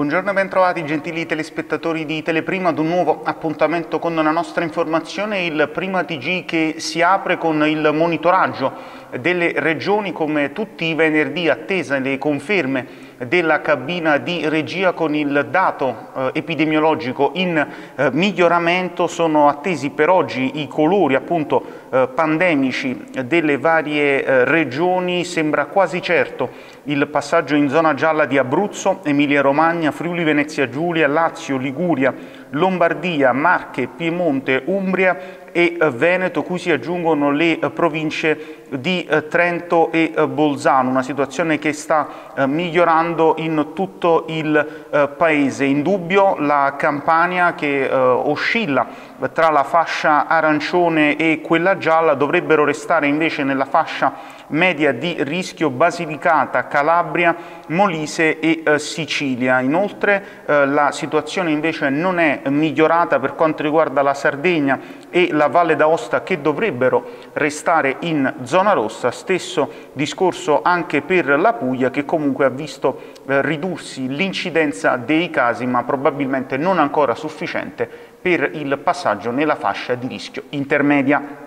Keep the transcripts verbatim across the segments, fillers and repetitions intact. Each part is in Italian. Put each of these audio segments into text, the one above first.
Buongiorno e bentrovati gentili telespettatori di Teleprima ad un nuovo appuntamento con la nostra informazione, il Prima T G che si apre con il monitoraggio delle regioni come tutti i venerdì, attesa le conferme della cabina di regia con il dato eh, epidemiologico in eh, miglioramento. Sono attesi per oggi i colori appunto eh, pandemici delle varie eh, regioni. Sembra quasi certo il passaggio in zona gialla di Abruzzo, Emilia-Romagna, Friuli Venezia Giulia, Lazio, Liguria, Lombardia, Marche, Piemonte, Umbria e Veneto, cui si aggiungono le province di Trento e Bolzano, una situazione che sta migliorando in tutto il paese. In dubbio la Campania, che oscilla tra la fascia arancione e quella gialla. Dovrebbero restare invece nella fascia media di rischio Basilicata, Calabria, Molise e eh, Sicilia. Inoltre eh, la situazione invece non è migliorata per quanto riguarda la Sardegna e la Valle d'Aosta, che dovrebbero restare in zona rossa. Stesso discorso anche per la Puglia, che comunque ha visto eh, ridursi l'incidenza dei casi, ma probabilmente non ancora sufficiente per il passaggio nella fascia di rischio intermedia.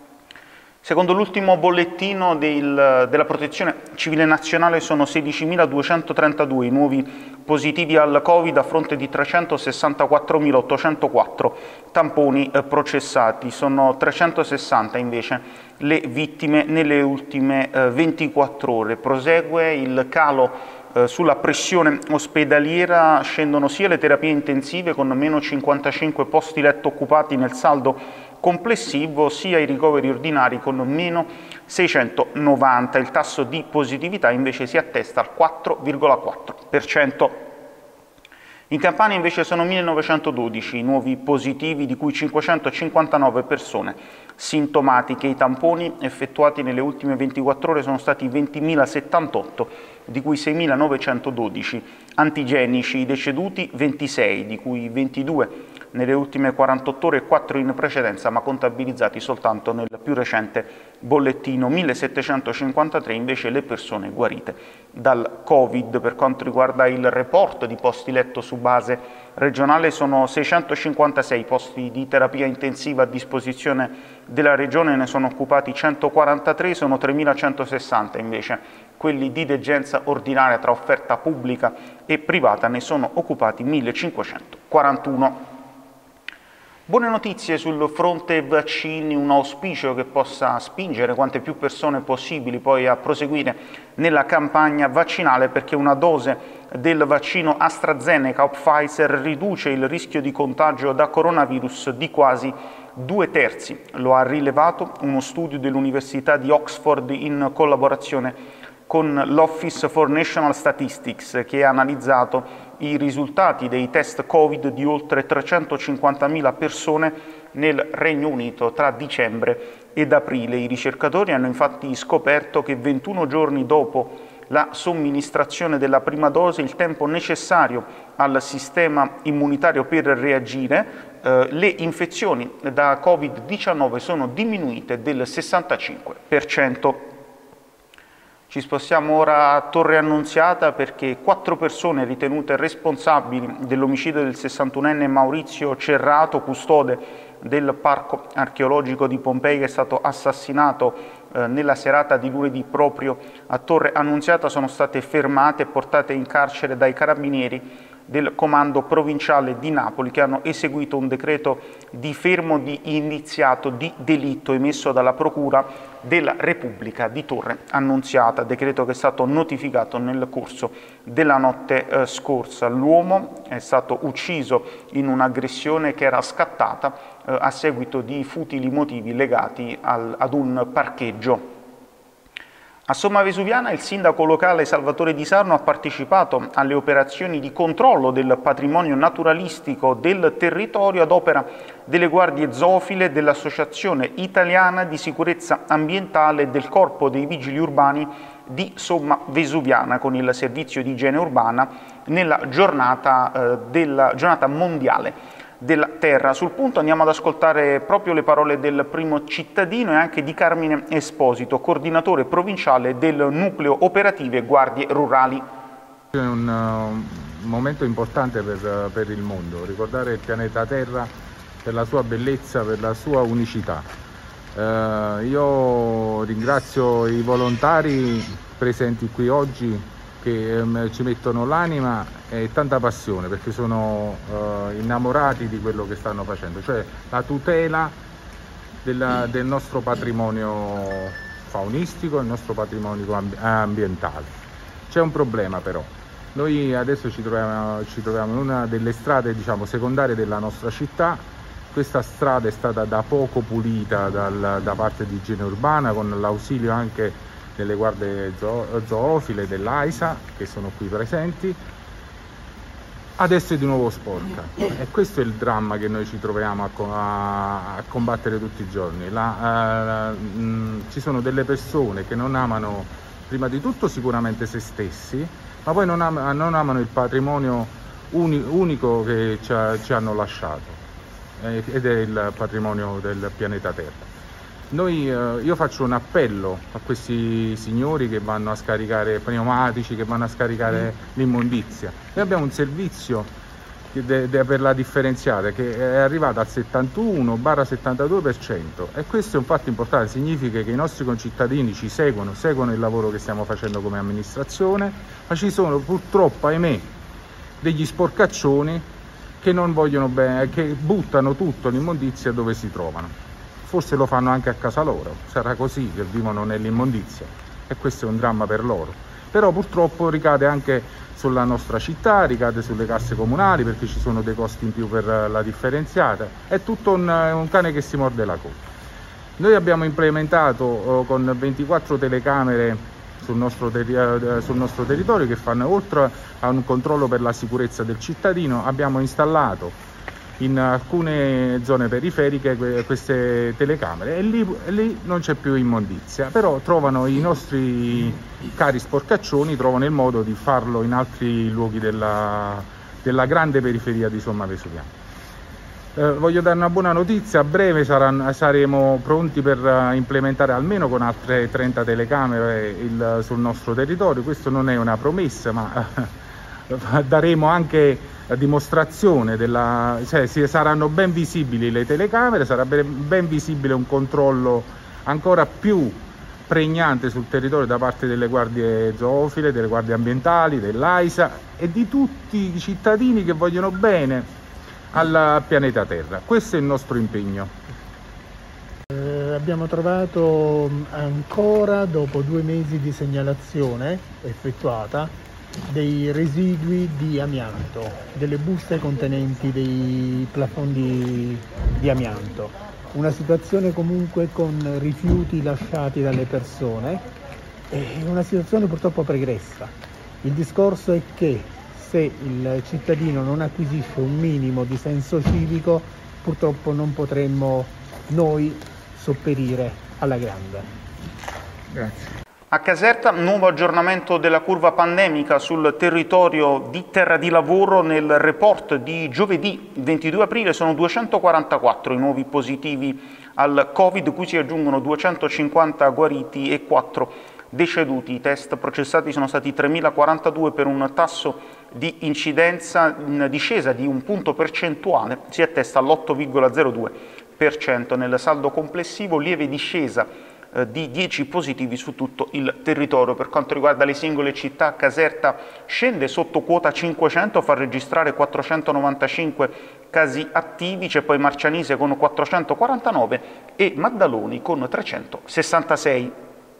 Secondo l'ultimo bollettino del, della Protezione Civile Nazionale sono sedicimiladuecentotrentadue i nuovi positivi al Covid a fronte di trecentosessantaquattromilaottocentoquattro tamponi eh, processati. Sono trecentosessanta invece le vittime nelle ultime eh, ventiquattro ore. Prosegue il calo eh, sulla pressione ospedaliera, scendono sia le terapie intensive con meno cinquantacinque posti letto occupati nel saldo complessivo, sia i ricoveri ordinari con meno seicentonovanta. Il tasso di positività invece si attesta al quattro virgola quattro per cento. In Campania invece sono millenovecentododici i nuovi positivi, di cui cinquecentocinquantanove persone sintomatiche. I tamponi effettuati nelle ultime ventiquattro ore sono stati ventimilasettantotto, di cui seimilanovecentododici antigenici. I deceduti ventisei, di cui ventidue nelle ultime quarantotto ore e quattro in precedenza, ma contabilizzati soltanto nel più recente bollettino. millesettecentocinquantatré invece le persone guarite dal Covid. Per quanto riguarda il report di posti letto su base regionale, sono seicentocinquantasei posti di terapia intensiva a disposizione della regione, ne sono occupati centoquarantatré, sono tremilacentosessanta invece quelli di degenza ordinaria tra offerta pubblica e privata, ne sono occupati millecinquecentoquarantuno. Buone notizie sul fronte vaccini, un auspicio che possa spingere quante più persone possibili poi a proseguire nella campagna vaccinale, perché una dose del vaccino AstraZeneca o Pfizer riduce il rischio di contagio da coronavirus di quasi due terzi. Lo ha rilevato uno studio dell'Università di Oxford in collaborazione con l'Office for National Statistics, che ha analizzato i risultati dei test Covid di oltre trecentocinquantamila persone nel Regno Unito tra dicembre ed aprile. I ricercatori hanno infatti scoperto che ventuno giorni dopo la somministrazione della prima dose, il tempo necessario al sistema immunitario per reagire, eh, le infezioni da Covid diciannove sono diminuite del sessantacinque per cento. Ci spostiamo ora a Torre Annunziata, perché quattro persone ritenute responsabili dell'omicidio del sessantunenne Maurizio Cerrato, custode del Parco Archeologico di Pompei, che è stato assassinato eh, nella serata di lunedì proprio a Torre Annunziata, sono state fermate e portate in carcere dai carabinieri del Comando Provinciale di Napoli, che hanno eseguito un decreto di fermo di indiziato di delitto emesso dalla Procura della Repubblica di Torre Annunziata, decreto che è stato notificato nel corso della notte eh, scorsa. L'uomo è stato ucciso in un'aggressione che era scattata eh, a seguito di futili motivi legati al, ad un parcheggio. A Somma Vesuviana il sindaco locale Salvatore Di Sarno ha partecipato alle operazioni di controllo del patrimonio naturalistico del territorio ad opera delle guardie zoofile, dell'Associazione Italiana di Sicurezza Ambientale e del Corpo dei Vigili Urbani di Somma Vesuviana, con il servizio di igiene urbana nella giornata, eh, della giornata mondiale della terra. Sul punto andiamo ad ascoltare proprio le parole del primo cittadino e anche di Carmine Esposito, coordinatore provinciale del nucleo operative guardie rurali. È un, un momento importante per, per il mondo, ricordare il pianeta Terra per la sua bellezza, per la sua unicità. Eh, io ringrazio i volontari presenti qui oggi che eh, ci mettono l'anima e tanta passione, perché sono eh, innamorati di quello che stanno facendo, cioè la tutela della, del nostro patrimonio faunistico, il nostro patrimonio ambientale. C'è un problema però. Noi adesso ci troviamo, ci troviamo in una delle strade, diciamo, secondarie della nostra città. Questa strada è stata da poco pulita dal, da parte di Igiene Urbana, con l'ausilio anche delle guardie zoo, zoofile dell'AISA che sono qui presenti. Adesso è di nuovo sporca e questo è il dramma che noi ci troviamo a, a, a combattere tutti i giorni. La, uh, mh, ci sono delle persone che non amano prima di tutto sicuramente se stessi, ma poi non, am non amano il patrimonio uni unico che ci, ha, ci hanno lasciato, eh, ed è il patrimonio del pianeta Terra. Noi, eh, io faccio un appello a questi signori che vanno a scaricare pneumatici, che vanno a scaricare l'immondizia. Noi abbiamo un servizio de, de, per la differenziata che è arrivato al settantuno settantadue per cento e questo è un fatto importante, significa che i nostri concittadini ci seguono, seguono il lavoro che stiamo facendo come amministrazione, ma ci sono purtroppo, ahimè, degli sporcaccioni che non vogliono bene, che buttano tutto l'immondizia dove si trovano. Forse lo fanno anche a casa loro, sarà così, che vivono nell'immondizia e questo è un dramma per loro. Però purtroppo ricade anche sulla nostra città, ricade sulle casse comunali perché ci sono dei costi in più per la differenziata, è tutto un, un cane che si morde la coda. Noi abbiamo implementato eh, con ventiquattro telecamere sul nostro, eh, sul nostro territorio che fanno, oltre a un controllo per la sicurezza del cittadino, abbiamo installato in alcune zone periferiche queste telecamere e lì, lì non c'è più immondizia, però trovano i nostri cari sporcaccioni, trovano il modo di farlo in altri luoghi della, della grande periferia di Somma Vesuviana. Eh, voglio dare una buona notizia: a breve saranno, saremo pronti per implementare almeno con altre trenta telecamere il, sul nostro territorio. Questo non è una promessa, ma daremo anche la dimostrazione della, cioè saranno ben visibili le telecamere, sarà ben, ben visibile un controllo ancora più pregnante sul territorio da parte delle guardie zoofile, delle guardie ambientali, dell'AISA e di tutti i cittadini che vogliono bene al pianeta Terra. Questo è il nostro impegno. Eh, abbiamo trovato ancora, dopo due mesi di segnalazione effettuata, dei residui di amianto, delle buste contenenti dei plafond di, di amianto. Una situazione comunque con rifiuti lasciati dalle persone, e una situazione purtroppo pregressa. Il discorso è che se il cittadino non acquisisce un minimo di senso civico, purtroppo non potremmo noi sopperire alla grande. Grazie. A Caserta, nuovo aggiornamento della curva pandemica sul territorio di Terra di Lavoro. Nel report di giovedì ventidue aprile sono duecentoquarantaquattro i nuovi positivi al Covid, cui si aggiungono duecentocinquanta guariti e quattro deceduti. I test processati sono stati tremilaquarantadue per un tasso di incidenza in discesa di un punto percentuale, si attesta all'otto virgola zero due per cento. Nel saldo complessivo lieve discesa di dieci positivi su tutto il territorio. Per quanto riguarda le singole città, Caserta scende sotto quota cinquecento, fa registrare quattrocentonovantacinque casi attivi, c'è poi Marcianise con quattrocentoquarantanove e Maddaloni con trecentosessantasei.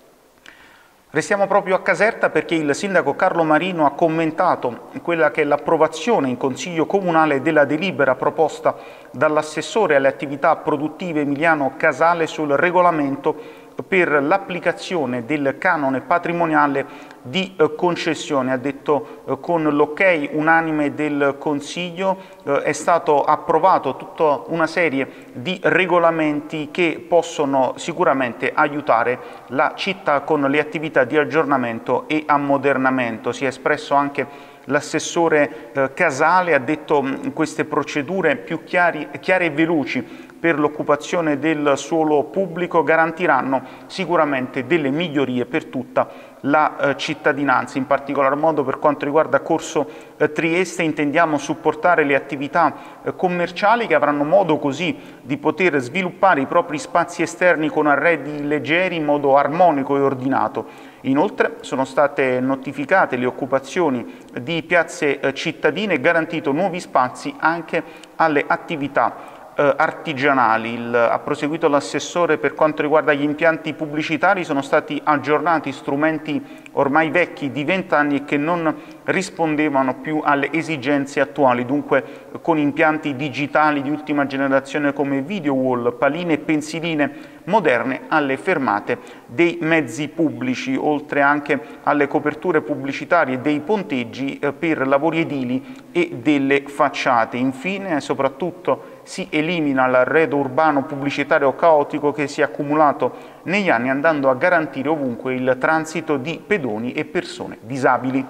Restiamo proprio a Caserta perché il sindaco Carlo Marino ha commentato quella che è l'approvazione in Consiglio Comunale della delibera proposta dall'assessore alle attività produttive Emiliano Casale sul regolamento per l'applicazione del canone patrimoniale di eh, concessione. Ha detto eh, con l'ok unanime del Consiglio eh, è stato approvato tutta una serie di regolamenti che possono sicuramente aiutare la città con le attività di aggiornamento e ammodernamento. Si è espresso anche l'assessore eh, Casale, ha detto mh, queste procedure più chiari, chiare e veloci per l'occupazione del suolo pubblico garantiranno sicuramente delle migliorie per tutta la eh, cittadinanza. In particolar modo per quanto riguarda Corso eh, Trieste intendiamo supportare le attività eh, commerciali che avranno modo così di poter sviluppare i propri spazi esterni con arredi leggeri in modo armonico e ordinato. Inoltre sono state notificate le occupazioni di piazze eh, cittadine e garantito nuovi spazi anche alle attività Eh, artigianali. Il, ha proseguito l'assessore per quanto riguarda gli impianti pubblicitari, sono stati aggiornati strumenti ormai vecchi di vent'anni e che non rispondevano più alle esigenze attuali, dunque con impianti digitali di ultima generazione come video wall, paline e pensiline moderne alle fermate dei mezzi pubblici, oltre anche alle coperture pubblicitarie dei ponteggi eh, per lavori edili e delle facciate. Infine, soprattutto, si elimina l'arredo urbano pubblicitario caotico che si è accumulato negli anni, andando a garantire ovunque il transito di pedoni e persone disabili.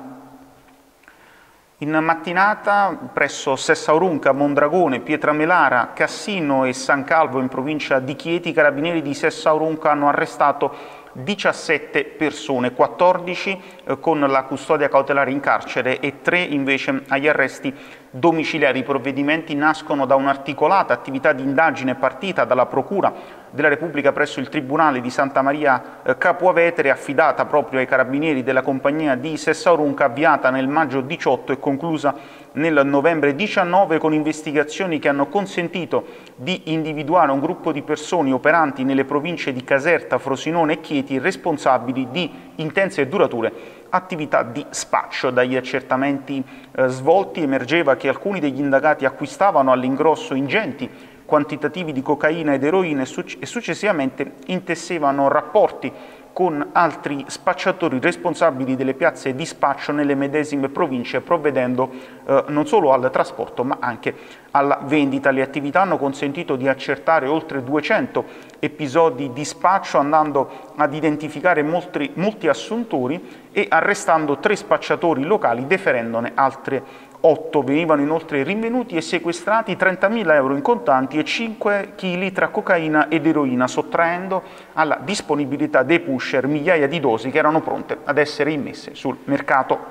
In mattinata presso Sessaurunca, Mondragone, Pietramelara, Cassino e San Calvo in provincia di Chieti, i carabinieri di Sessaurunca hanno arrestato diciassette persone, quattordici eh, con la custodia cautelare in carcere e tre invece agli arresti domiciliari. I provvedimenti nascono da un'articolata attività di indagine partita dalla Procura della Repubblica presso il Tribunale di Santa Maria eh, Capua Vetere, affidata proprio ai carabinieri della compagnia di Sessaurunca, avviata nel maggio diciotto e conclusa nel novembre diciannove, con investigazioni che hanno consentito di individuare un gruppo di persone operanti nelle province di Caserta, Frosinone e Chieti, responsabili di intense e durature attività di spaccio. Dagli accertamenti eh, svolti emergeva che alcuni degli indagati acquistavano all'ingrosso ingenti quantitativi di cocaina ed eroina e, suc e successivamente intessevano rapporti con altri spacciatori responsabili delle piazze di spaccio nelle medesime province, provvedendo eh, non solo al trasporto ma anche alla vendita. Le attività hanno consentito di accertare oltre duecento episodi di spaccio, andando ad identificare molti, molti assuntori e arrestando tre spacciatori locali, deferendone altre otto. Venivano inoltre rinvenuti e sequestrati trentamila euro in contanti e cinque chili tra cocaina ed eroina, sottraendo alla disponibilità dei pusher migliaia di dosi che erano pronte ad essere immesse sul mercato.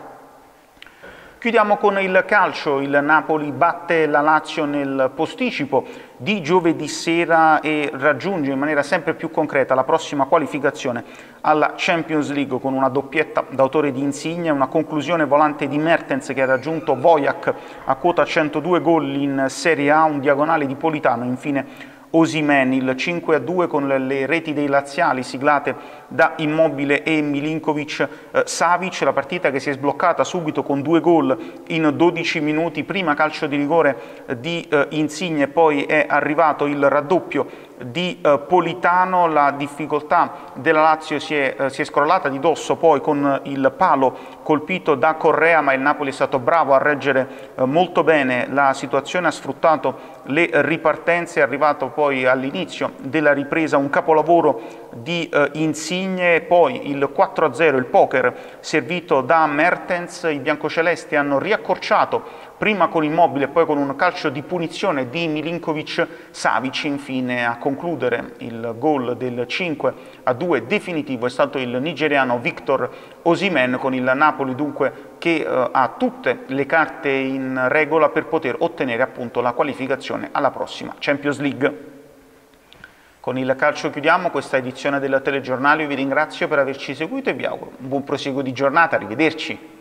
Chiudiamo con il calcio. Il Napoli batte la Lazio nel posticipo di giovedì sera e raggiunge in maniera sempre più concreta la prossima qualificazione alla Champions League con una doppietta d'autore di Insigne, una conclusione volante di Mertens che ha raggiunto Voják a quota centodue gol in Serie A, un diagonale di Politano e infine Osimhen, il cinque a due con le reti dei laziali siglate da Immobile e Milinkovic eh, Savic, la partita che si è sbloccata subito con due gol in dodici minuti, prima calcio di rigore di eh, Insigne, poi è arrivato il raddoppio di eh, Politano. La difficoltà della Lazio si è, eh, si è scrollata di dosso poi con il palo colpito da Correa, ma il Napoli è stato bravo a reggere eh, molto bene la situazione, ha sfruttato le ripartenze, è arrivato poi all'inizio della ripresa un capolavoro di eh, Insigne, poi il quattro a zero, il poker servito da Mertens. I biancocelesti hanno riaccorciato prima con Immobile e poi con un calcio di punizione di Milinkovic Savic. Infine a concludere il gol del cinque a due definitivo è stato il nigeriano Victor Osimhen, con il Napoli dunque che eh, ha tutte le carte in regola per poter ottenere appunto la qualificazione alla prossima Champions League. Con il calcio chiudiamo questa edizione del telegiornale, io vi ringrazio per averci seguito e vi auguro un buon proseguo di giornata, arrivederci.